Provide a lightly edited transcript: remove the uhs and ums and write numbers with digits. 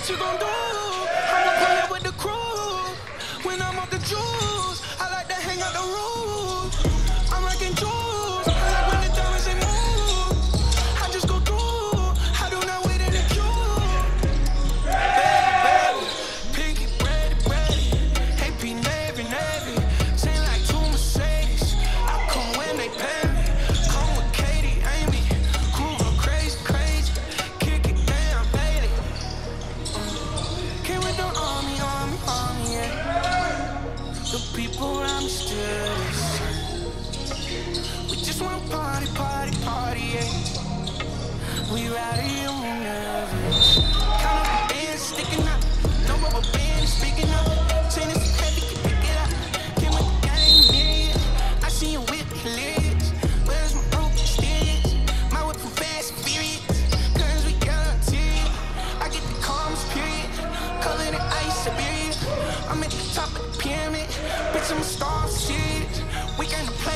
What you gon' do? I'ma pull up with the crew. When I'm off the juice, I like to hang out the roof. I'm rocking jewels. I like when the diamonds they move. I just go through. I do not wait in the queue. Baby, pinky, ready. AP, Navy. Sing like two Mercedes. I come when they pay me. Come with Katie, Amy. Crew go crazy. Kick it down, baby. Came with the army, yeah. The people around me still the same. We just wanna party, yeah. We rowdy and we nervous. Count up the bands sticking up. No rubber band speaking up. Chain is heavy, can pick it up. Came with the gang, yeah. I see you whip hilarious. Where's my broken stairs? My whip from fast and furious. Cause we guaranteed. I get the calms, period. Color the ice, Siberia. I'm at the top of the pyramid. Bitch, I'm a star, serious. We got to play.